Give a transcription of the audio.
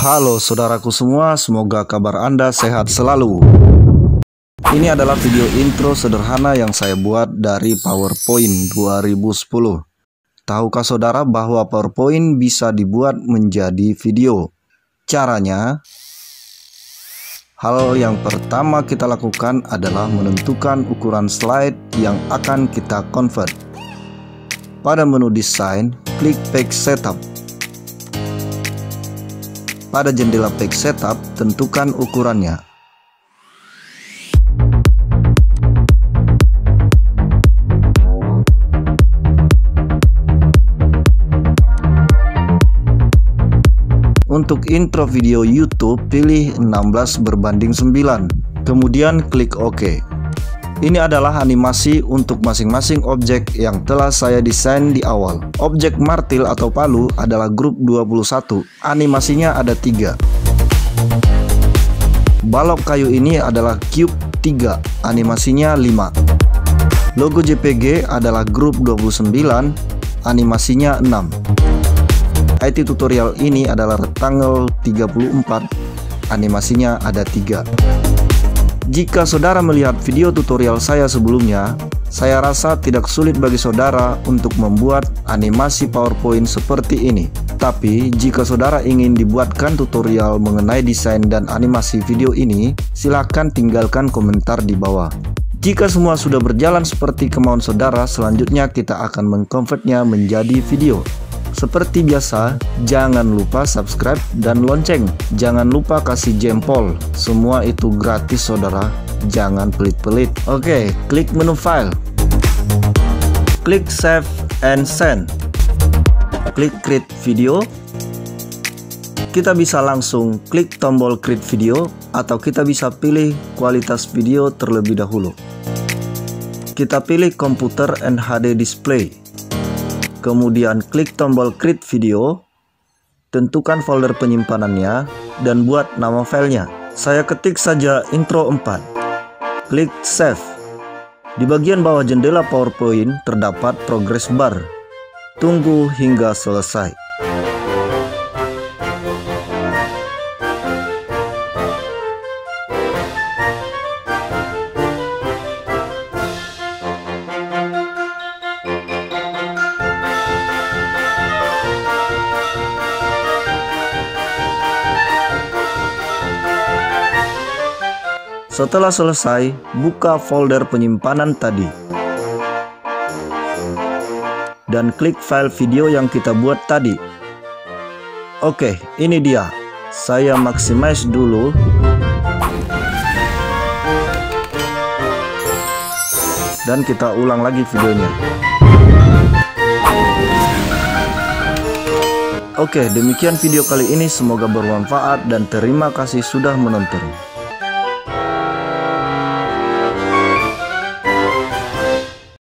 Halo saudaraku semua, semoga kabar Anda sehat selalu. Ini adalah video intro sederhana yang saya buat dari PowerPoint 2010. Tahukah saudara bahwa PowerPoint bisa dibuat menjadi video? Caranya, hal yang pertama kita lakukan adalah menentukan ukuran slide yang akan kita convert. Pada menu desain, klik Page Setup. Pada jendela Page Setup, tentukan ukurannya. Untuk intro video YouTube, pilih 16:9, kemudian klik OK. Ini adalah animasi untuk masing-masing objek yang telah saya desain di awal. Objek martil atau palu adalah grup 21, animasinya ada 3. Balok kayu ini adalah cube 3, animasinya 5. Logo JPG adalah grup 29, animasinya 6. IT tutorial ini adalah rectangle 34, animasinya ada 3. Jika saudara melihat video tutorial saya sebelumnya, saya rasa tidak sulit bagi saudara untuk membuat animasi PowerPoint seperti ini. Tapi, jika saudara ingin dibuatkan tutorial mengenai desain dan animasi video ini, silakan tinggalkan komentar di bawah. Jika semua sudah berjalan seperti kemauan saudara, selanjutnya kita akan mengkonvertnya menjadi video. Seperti biasa, jangan lupa subscribe dan lonceng. Jangan lupa kasih jempol. Semua itu gratis saudara. Jangan pelit-pelit. Oke, klik menu file. Klik save and send. Klik create video. Kita bisa langsung klik tombol create video atau kita bisa pilih kualitas video terlebih dahulu. Kita pilih komputer and HD display. Kemudian klik tombol create video, tentukan folder penyimpanannya, dan buat nama filenya. Saya ketik saja intro 4. Klik save. Di bagian bawah jendela PowerPoint terdapat progress bar. Tunggu hingga selesai. Setelah selesai, buka folder penyimpanan tadi dan klik file video yang kita buat tadi. Oke, ini dia. Saya maximize dulu. Dan kita ulang lagi videonya. Oke, demikian video kali ini. Semoga bermanfaat dan terima kasih sudah menonton.